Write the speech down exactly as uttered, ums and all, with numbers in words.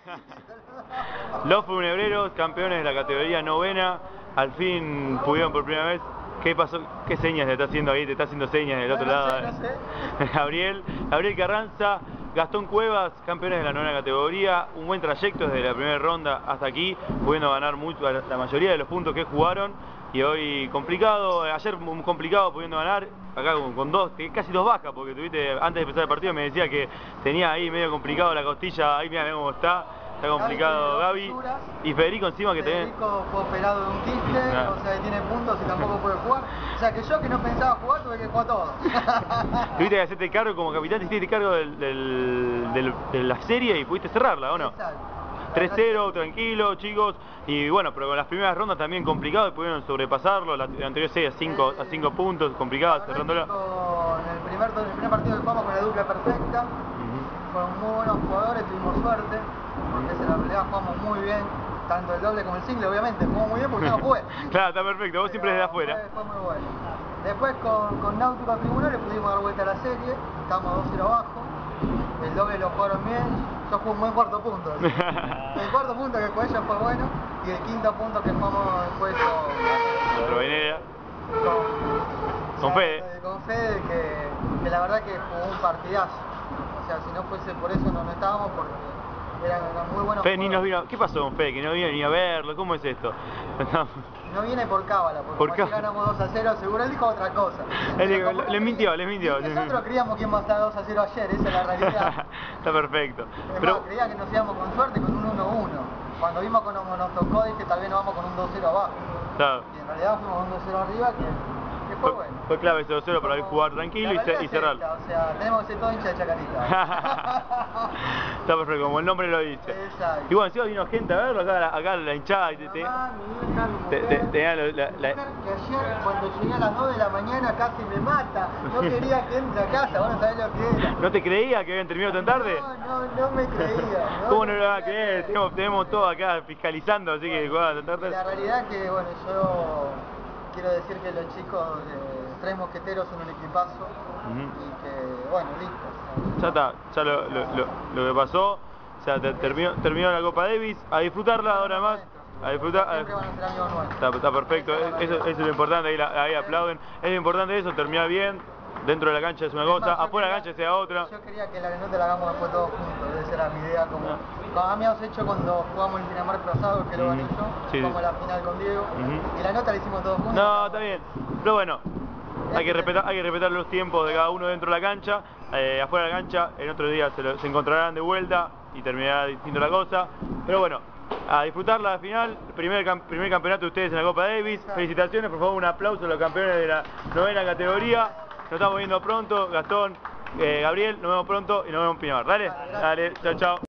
Los funebreros, campeones de la categoría novena, al fin pudieron por primera vez. ¿Qué pasó? ¿Qué señas te está haciendo ahí? Te está haciendo señas del otro no, no lado. sé, no sé. Gabriel, Gabriel Carranza, Gastón Cuevas, campeones de la novena categoría. Un buen trayecto desde la primera ronda hasta aquí, pudiendo ganar mucho, la mayoría de los puntos que jugaron. Y hoy complicado, ayer muy complicado pudiendo ganar, acá con, con dos, casi dos bajas, porque tuviste, antes de empezar el partido me decía que tenía ahí medio complicado la costilla, ahí mira cómo está, está complicado Gaby. Y Federico encima que también... Federico fue operado de un quiste, nah. O sea que tiene puntos y tampoco puede jugar. O sea que yo que no pensaba jugar tuve que jugar todo. Tuviste que hacerte cargo como capitán, te hiciste cargo del, del, del, de la serie y pudiste cerrarla, ¿o no? Exacto. tres cero, tranquilo, chicos, y bueno, pero con las primeras rondas también complicado y pudieron sobrepasarlo, la, la anterior serie a cinco eh, puntos, complicada, cerrándola. En el primer, el primer partido que jugamos con la dupla perfecta, uh-huh. Fueron muy buenos jugadores, tuvimos suerte, porque en la realidad jugamos muy bien, tanto el doble como el single, obviamente, jugamos muy bien porque yo no jugué. Claro, está perfecto, vos pero siempre desde afuera. Fue, fue muy bueno. Después con, con Náutico Tribunales pudimos dar vuelta a la serie, estábamos dos cero abajo, el doble lo jugaron bien. Yo jugué un buen cuarto punto. El cuarto punto que jugué yo fue bueno y el quinto punto que jugamos después con... Con Roinera. Con, con Fede. Con Fede, que, que la verdad que jugó un partidazo. O sea, si no fuese por eso no, no estábamos porque eran, eran muy buenos. Fede ni nos vino... ¿Qué pasó con Fede? Que no vino ni a verlo. ¿Cómo es esto? No viene por cábala, porque por como ganamos dos a cero, seguro él dijo otra cosa. Él dijo, le, le mintió, le mintió. Nosotros creíamos que íbamos a estar dos a cero ayer, esa es la realidad. Está perfecto. Es Pero... más, creía que nos íbamos con suerte con un uno uno. Cuando vimos que nos, nos tocó, dije tal vez nos vamos con un dos cero abajo. Claro. Y en realidad fuimos con un dos cero arriba, que, que fue, fue bueno. Fue clave ese dos cero para jugar tranquilo y, y cerrarlo. O sea, tenemos que ser todo hincha de Chacarita. Está perfecto, como el nombre lo dice. Exacto. Y bueno, encima vino gente a verlo, acá, acá la hinchada. Mi mamá, mi hija, mi mujer, te, te, te, la, la, mi la, mujer, que ayer cuando llegué a las dos de la mañana casi me mata. No quería que entre a casa, vos no sabés lo que era. ¿No te creía que habían terminado tan tarde? No, no, no me creía. No ¿Cómo no lo vas a creer? Tenemos, tenemos todo acá fiscalizando, así que jugaban tan tarde. La realidad que, bueno, yo quiero decir que los chicos de Tres Mosqueteros son un equipazo uh-huh. Y que, bueno, listo. Ya está, ya lo, lo, lo, lo que pasó, o sea, te, terminó, terminó la Copa Davis, a disfrutarla ahora más. A disfrutar. Siempre van a ser amigos nuevos. Está, está perfecto, eso, eso es lo importante, ahí, la, ahí aplauden. Es lo importante eso, terminar bien. Dentro de la cancha es una cosa, más, afuera de la cancha sea otra. Yo quería que la arenota la hagamos después todos juntos, esa era mi idea, como, como habíamos hecho cuando jugamos el Pinamar pasado, que lo gané yo, sí, como la final con Diego, uh-huh. Y la nota la hicimos todos juntos. No, está bien, pero bueno, hay que respetar, hay que respetar los tiempos de cada uno dentro de la cancha, eh, afuera de la cancha, en otro día se, lo, se encontrarán de vuelta y terminará distinto la cosa, pero bueno, a disfrutar la final, primer, primer campeonato de ustedes en la Copa Davis, felicitaciones, por favor un aplauso a los campeones de la novena categoría. Nos estamos viendo pronto, Gastón, eh, Gabriel, nos vemos pronto y nos vemos en Pinamar. Dale, dale, chao, chao.